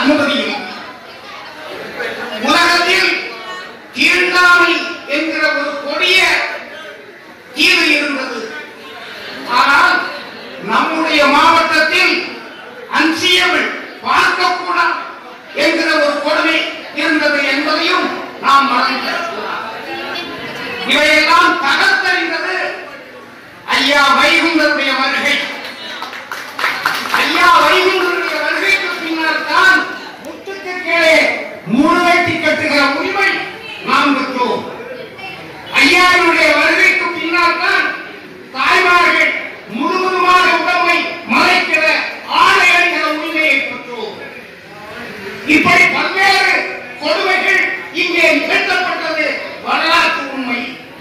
அனுமதியும் உலகத்தில் தீண்டாமை என்கிற ஒரு கொடிய தீவு இருந்தது. ஆனால் நம்முடைய மாவட்டத்தில் அன்சியபிள் பார்க்கக்கூடாது என்கிற ஒரு கொடுமை இருந்தது என்பதையும் நாம் மறந்துவிடக்கூடாது. இவையெல்லாம் தகர்த்தறிந்தது ஐயா வைகுண்டருடைய வருகை. ஐயா வைகுண்டருடைய வருகைக்கு பின்னர் தான் முத்துக்கு கீழே மூளைட்டி கட்டுகிற உரிமை நாம் பெற்றோம். ஐயாவுடைய வருகைக்கு பின்னால் தான் தாய்மார்கள் முழுவதுமாக உடம்பை மறைக்கிற ஆடை அணிகிற உரிமையை பெற்றோம். இப்படி பல்வேறு கொடுமைகள் இங்கே நிகழ்த்தப்பட்டது வரலாற்று உண்மை.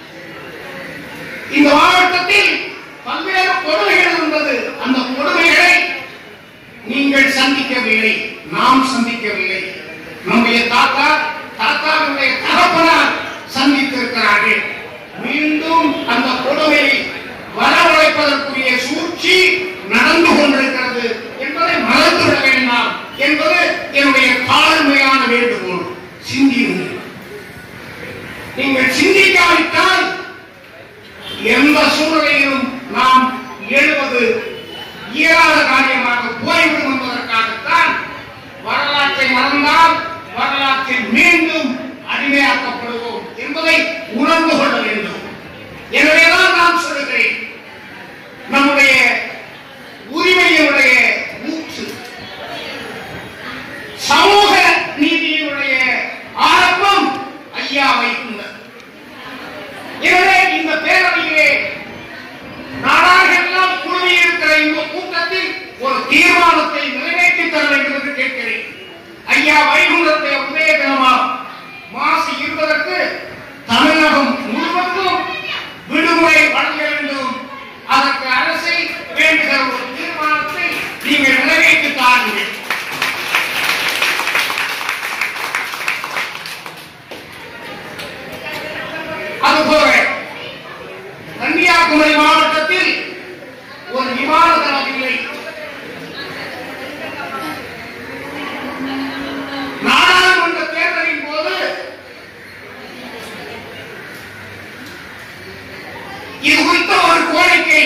இந்த மாவட்டத்தில் பல்வேறு கொடுமைகள் இருந்தது. அந்த கொடுமைகளை நீங்கள் சந்திக்கவில்லை, நாம் சந்திக்கவில்லை. நம்முடைய தாத்தாவுடைய தகப்பனார் சந்தித்திருக்கிறார்கள். மீண்டும் அந்த கொடுமையை வரவழைப்பதற்குரிய சூழ்ச்சி நடந்து கொண்டிருக்கிறது என்பதை மறந்துவிட வேண்டாம் என்பது என்னுடைய தாழ்மையான வேண்டுகோள். சிந்தியுங்கள். நீங்கள் சிந்திக்காவிட்டால் எந்த சூழ்நிலையிலும் நாம் எழுவது இயலாத காரியமாக போய்விடும் என்பதற்காகத்தான் வரலாற்றை மறந்தால் வரலாற்றில் மீண்டும் அடிமையாக்கப்படுவோம் என்பதை உணர்ந்து கொள்ள வேண்டும். எனவேதான் நான் சொல்லுகிறேன், நம்முடைய உரிமையினுடைய மூச்சு, சமூக நீதியினுடைய ஆரம்பம் ஐயா வைகுண்டர். எனவே இந்த பேரவையிலே நாடார்களெல்லாம் குழுமியிருக்கிற இந்த கூட்டத்தில் ஒரு தீர்மானத்தை நிறைவேற்றி தர வேண்டும் என்று கேட்கிறேன். ஐயா வைகுண்டருடைய உதய தினமாக மாசி 20க்கு தமிழகம் முழுவதும் விடுமுறை வழங்க வேண்டும். அதற்கு அரசை வேண்டுகிற ஒரு தீர்மானத்தை நீங்கள் நிறைவேற்றி தாருங்கள். அதுபோல கன்னியாகுமரி மாவட்டத்தில் ஒரு விமான தளம் இல்லை. நாடாளுமன்ற தேர்தலின் போது இது குறித்த ஒரு கோரிக்கை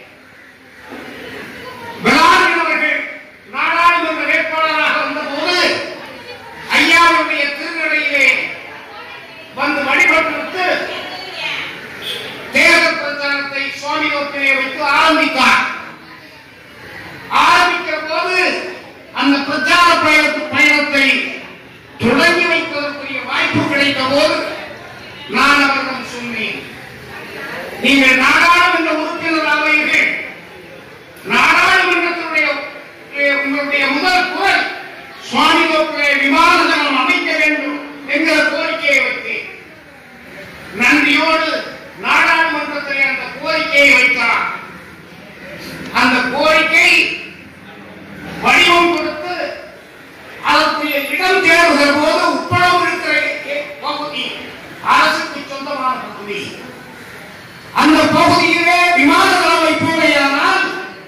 அவர்கள் நாடாளுமன்ற வேட்பாளராக வந்தபோது ஐயாவுடைய திருநடையிலே வந்து வழிபட்டு தேர்தல் பிரச்சாரத்தை சுவாமி நோக்கிலே வைத்து ஆரம்பித்தார். ஆரம்பிக்கிற போது அந்த பிரச்சார பயணத்தை தொடங்கி வைப்பதற்குரிய வாய்ப்பு கிடைத்த போது நான் அவரிடம் சொன்னேன், நீங்கள் நாடாளுமன்ற உறுப்பினராவீர்கள், நாடாளுமன்றத்தினுடைய உங்களுடைய முதல் குரல் சுவாமி நோக்கிலே விமான தளம் அமைக்க வேண்டும் என்கிற கோரிக்கையை வைத்தேன். நன்றியோடு நாடாளுமன்றத்திலே அந்த கோரிக்கையை வைத்தார். அந்த கோரிக்கை வடிவம் கொடுத்து அதற்குரிய இடம் தேடுகிற போது உட்படம் இருக்கிற பகுதி அரசுக்கு சொந்தமான பகுதி. அந்த பகுதியிலே விமான தளம் வைப்போமையானால்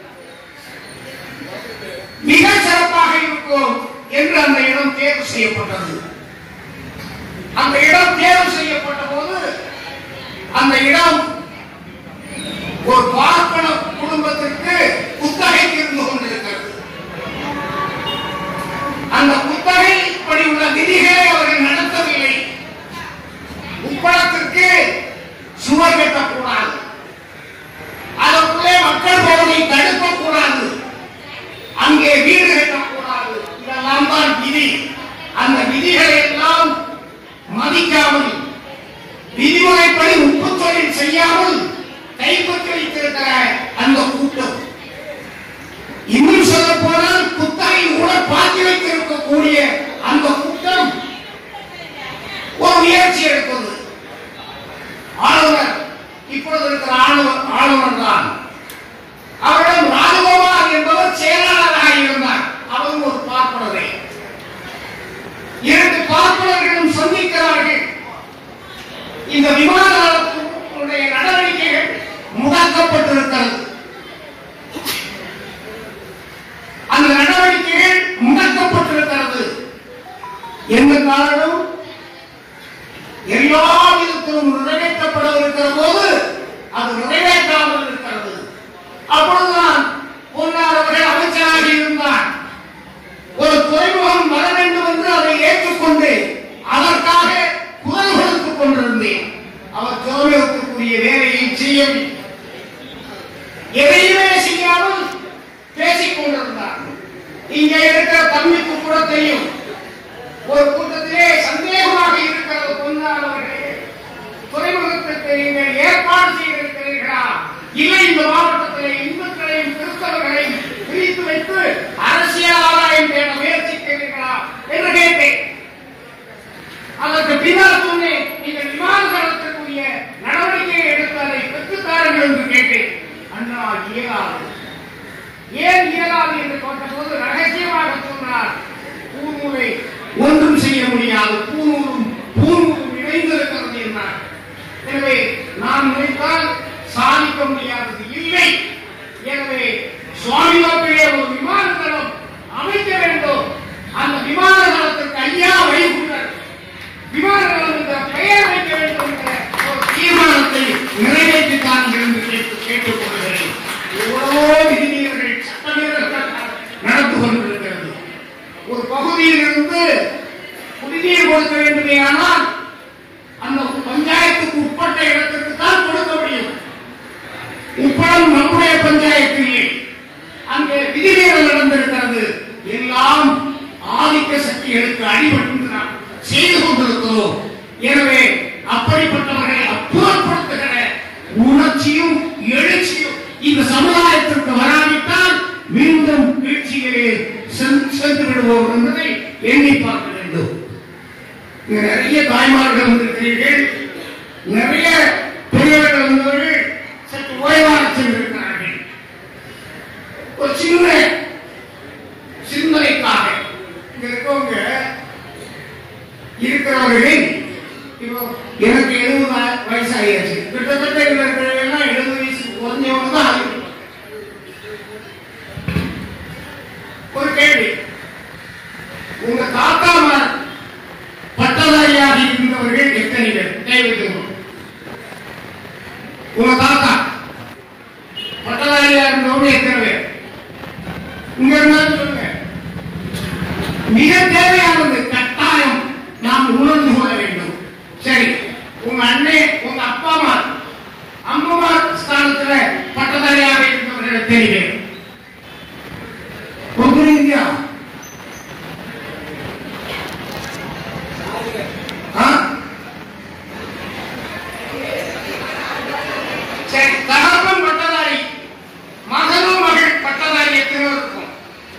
மிக சிறப்பாக இருக்கும் என்று அந்த இடம் தேர்வு செய்யப்பட்டது. அந்த இடம் தேர்வு செய்யப்பட்ட போது அந்த இடம் ஒரு பார்ப்பன குடும்பத்திற்கு குத்தகைக்கு இருந்து கொண்டிருக்கிறது. அந்த குத்தகை படி உள்ள நிதிகளை அவர்கள் நடத்தவில்லை. உப்பளத்திற்கு சுவர் கட்டக்கூடாது, அதற்குள்ளே மக்கள் போவதை தடுக்கக்கூடாது, அங்கே வீடு கட்டக்கூடாது. இதெல்லாம் தான் விதி. அந்த விதிகளை எல்லாம் மதிக்காமல், விதிமுறைப்படி உப்பு தொழில் செய்யாமல் கைப்பற்றி வைத்திருக்கிற அந்த கூட்டம், இன்னும் சொல்ல போனால் குத்தகை கூட பாக்கி வைத்திருக்கக்கூடிய அந்த கூட்டம் ஒரு முயற்சி எடுப்பது. ஆளுநர் இப்பொழுது இருக்கிற ஆளுநர் தான். அவரிடம் ராஜகோபால் என்பவர் செயலாளராக இருந்தார். அவரும் ஒரு பார்ப்பனரே. இரண்டு பார்ப்பனர்களும் சந்திக்கிறார்கள். இந்த விமான நிலையத்தினுடைய நடவடிக்கைகள் முடக்கப்பட்டிருக்கிறது. அந்த நடவடிக்கைகள் முடக்கப்பட்டிருக்கிறது. எந்த காரணம் எல்லா விதத்திலும் நிறைவேற்றப்பட இருக்கிற போது அது நிறைவேற்றாமல் இருக்கிறது. அப்பொழுதுதான் பொன்னார் அவர்கள் அமைச்சராக இருந்தார். ஒரு துறைமுகம் வர வேண்டும் என்று அதை ஏற்றுக்கொண்டு அதற்காக குரல் கொடுத்துக் கொண்டிருந்தேன். அவர் துறைமுகத்திற்குரிய வேலையை செய்யவில்லை, எதையுமே செய்யாமல் பேசிக் கொண்டிருந்தார். இங்கே இருக்கிற தம்பிக்கு கூட தெரியும். ஒரு கூட்டத்திலே சந்தேகமாக இருக்கிற பொன்னார் அவர்களே, துறைமுகத்திற்கு நீங்கள் ஏற்பாடு செய்திருக்கிறீர்களா? இல்லை, இந்த மாவட்டத்திலே இந்துக்களையும் கிறிஸ்தவர்களையும் பிரித்து வைத்து அரசியல் ஆதாயம் தேட முயற்சிக்கிறீர்களா என்று கேட்டேன். அதற்கு பின்னால் சொன்னேன், நீங்கள் விமான தளத்திற்குரிய நடவடிக்கையை எடுத்து அதை பெற்றுத்தாருங்கள் என்று கேட்டேன். அண்ணா இயலாது. ஏன் இயலாது என்று கேட்டபோது ரகசியமாக சொன்னார், பூநூலை ஒன்றும் செய்ய முடியாது, பூநூலும் இணைந்திருக்கிறது என்றார். எனவே நான் நினைத்தால் சாதிக்க முடியாதது இல்லை. எனவே சுவாமிநாட்டிலே ஒரு விமான தளம் அமைக்க வேண்டும். அந்த விமான தளத்திற்கு ஐயா வைகுண்டர் விமான தளம் என்ற பெயர் வைக்க வேண்டும் என்ற ஒரு தீர்மானத்தை நிறைவேற்றித்தார்கள் என்று கேட்டுக் கொள்கிறேன். எவ்வளவோ விதிமீறல்கள் சட்டமீறல்கள் நடந்து கொண்டிருக்கிறது. ஒரு பகுதியில் இருந்து குடிநீர் கொடுக்க வேண்டுமே ஆனால் அந்த பஞ்சாயத்துக்கு உட்பட்ட இடத்திற்கு தான் கொடுக்க முடியும். உப்பளம் நம்முடைய பஞ்சாயத்தில் அங்கே விதிமீறல் நடந்திருக்கிறது. எல்லாம் ஆதிக்க சக்திகளுக்கு அடிபட்டு நாம் செய்து கொண்டிருக்கிறோம். எனவே அப்படிப்பட்டவர்களை அப்புறப்படுத்துகிற உணர்ச்சியும் எழுச்சியும் இந்த சமுதாயத்திற்கு வராவிட்டால் மீண்டும் வீழ்ச்சிகளே சென்று விடுவோம் என்பதை எண்ணி பார்க்க வேண்டும். நிறைய தாய்மார்கள் வந்திருக்கிறீர்கள், நிறைய பெரியவர்கள் வந்தவர்கள் சற்று ஓய்வாக சென்றிருக்கிறார்கள். ஒரு சின்ன சிந்தனைக்காக இங்க இருக்கவங்க இருக்கிறவர்கள் எனக்கு 70 வயசு ஆகியாச்சு. கிட்டத்தட்ட இருக்கிறவங்க 70 வயசு குறைஞ்சவங்க தான் ஆகிடும். ஒரு கேள்வி, உங்க தாத்தாமார் பட்டதாரியாக இருந்தவர்கள் எத்தனை பேர்? கைவிட்டுங்க. உங்க தாத்தா பட்டதாரியா இருந்தவங்க எத்தனை பேர்? இங்க இருந்தாலும் சொல்லுங்க. மிக தேவையானது கட்டாயம் நாம் உணர்ந்து கொள்ள வேண்டும். சரி, உங்க அண்ணே, உங்க அப்பா அம்மா ஸ்தானத்துல பட்டதாரியாக இருந்தவர்கள் எத்தனை பேர்? இந்தியா சரி, தகப்பன் பட்டதாரி, மகனும் மகள் பட்டதாரி எத்தனை இருக்கும்?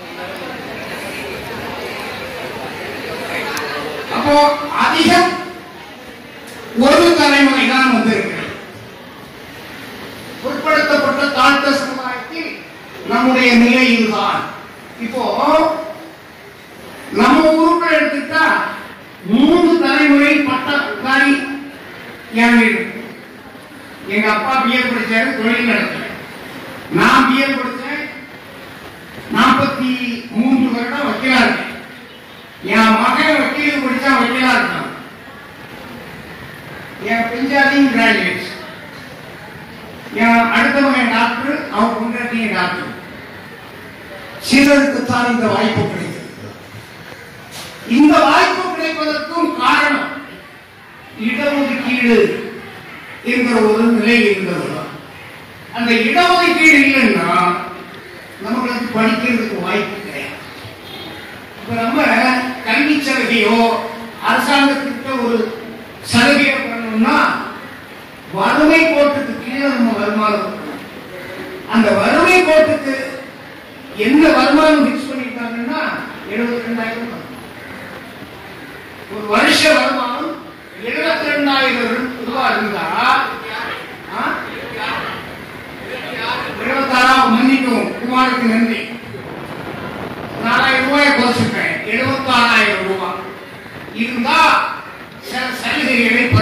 அப்போ அதிகம் ஒரு தலைமுறை தான் வந்திருக்கிறது. உட்படுத்தப்பட்ட தாழ்த்த சமுதாயத்தில் நம்முடைய நிலை இதுதான். இப்போ நம்ம ஊருக்குள்ள எடுத்துட்டா 3 தலைமுறை பட்டதாரி. எங்க அப்பா பிஏ படிச்சாரு, தொழில் நடத்த. நான் பிஏ படிச்சேன், 43 வருடம் வக்கீலா இருக்கேன். என் மகன் வக்கீல் படிச்சா வக்கீலா இருக்கான். என் பெஞ்சாதியும் கிராஜுவேட். என் அடுத்த மகன் டாக்டர், அவன் பொண்டாட்டியும் டாக்டர். சிலருக்குத்தான் இந்த வாய்ப்பு கிடைத்தது. இந்த வாய்ப்பு கிடைப்பதற்கும் காரணம் இடஒதுக்கீடு என்கிற ஒரு நிலை இருந்தது. அந்த இடஒதுக்கீடு இல்லைன்னா நமக்கு படிக்கிறதுக்கு வாய்ப்பு கிடையாது. இப்ப நம்ம கல்வி சலுகையோ அரசாங்கத்திற்கு ஒரு சலுகையோ பண்ணணும்னா வறுமை கோட்டுக்கு கீழே நம்ம வருமானம். அந்த வறுமை கோட்டுக்கு என்ன வருமானம் பிக்ஸ் பண்ணிட்டாங்கன்னா 72,000. ஒரு வருஷ வருமானம் 72,000 ரூபாய் இருந்தா 76 மன்னிக்கும் குமாருக்கு நன்றி, 4,000 ரூபாய் குறைச்சிருக்கேன். 76,000 ரூபாய் இருந்தா சில சலுகைகளை பெற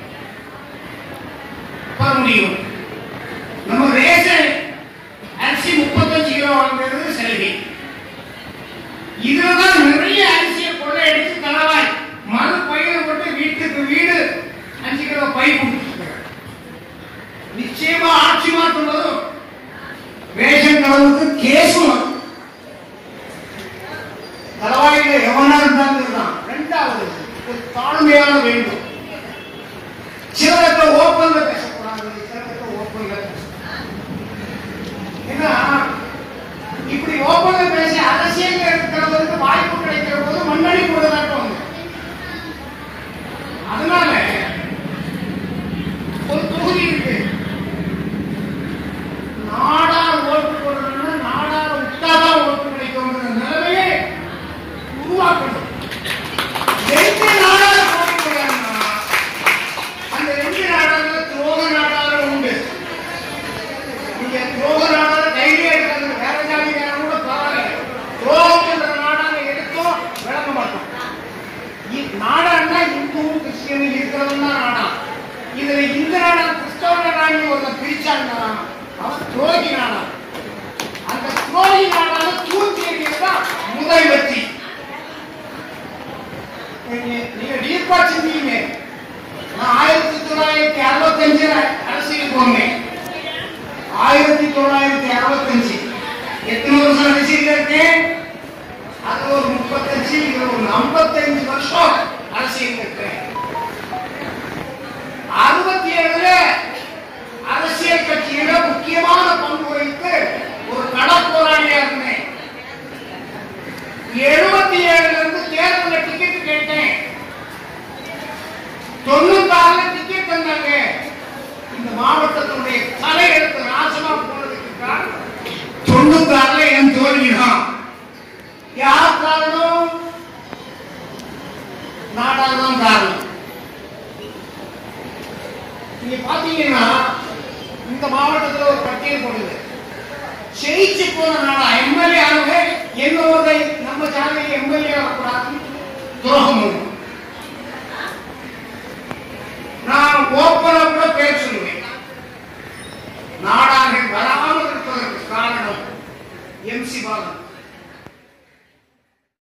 முடியும். நம்ம ரேஷன் அரிசி 35 கிலோ வாங்குறது சலுகை. இதுதான் நிறைய அரிசியை கொள்ளையடிச்சு தளவாய் பேசும் தலைவாயில எவனா இருந்தாலும் தான். இரண்டாவது ஒரு தாழ்மையான வேண்டும். சிலரத்தை ஓப்பன்ல பேசக்கூடாது, சிலரத்தை ஓப்பன்ல பேசக்கூடாது. ஏன்னா இப்படி ஓப்பன்ல பேசி அரசியல் இருக்கிறவருக்கு வாய்ப்பு கிடைக்கிற போது மண்ணடி போடுதாட்டம். அதனால ஒரு தொகுதி இருக்கு, நாடார் ஓட்டு போடுறதுன்னா நாடார விட்டாதான் ஓட்டு கிடைக்குங்கிற நிலைமையை உருவாக்கணும். ரெண்டு நாடார போட்டி போடுறாங்கன்னா அந்த ரெண்டு நாடார துரோக நாடார உண்டு. நீங்க துரோக நாடார கையிலே எடுக்கிறது வேற ஜாதிக்காரன் கூட பரவாயில்ல, துரோகம் என்ற நாடார எடுத்தோம் விளங்க மாட்டோம். நாடான்னா இந்துவும் கிறிஸ்டியனும் இருக்கிறவன் தான் நாடா. இதுல இந்த நாடா கிறிஸ்தவ நாடான்னு ஒரு பிரிச்சான்னா அவன் துரோகி நாடா. அந்த துரோகி நாடால தூக்கி எறியதான் முதல் வெற்றி. நீங்க டீப்பா சிந்திங்க. நான் 1965 அரசியல் போனேன். 1965 எத்தனை வருஷம் அரசியல் இருக்கேன்? அது ஒரு 35, இது ஒரு 55 வருஷம் அரசியல் இருக்கேன். 67 அரசியல் கட்சியில முக்கியமான பங்கு வகித்து ஒரு களப்போராளியா இருந்தேன். 77 இருந்து தேர்தல டிக்கெட் கேட்டேன். 96 டிக்கெட் தந்தாங்க. இந்த மாவட்டத்தினுடைய தலையெழுத்து நாசமா போனதுக்கு காரணம் 96 என் தோல்விதான். யார் காரணம்? நாடாதான் காரணம். நீங்க பாத்தீங்கன்னா இந்த மாவட்டத்தில் ஒரு பட்டியல் போடுது. ஜெயிச்சு போன நாடா எம்எல்ஏ ஆனவே என்னோட நம்ம ஜாதியில் எம்எல்ஏ ஆகக்கூடாது துரோகம். நான் ஓப்பனா கூட பேர் சொல்லுவேன். நாடார்கள் வராமல் இருப்பதற்கு காரணம் MC பாலன்.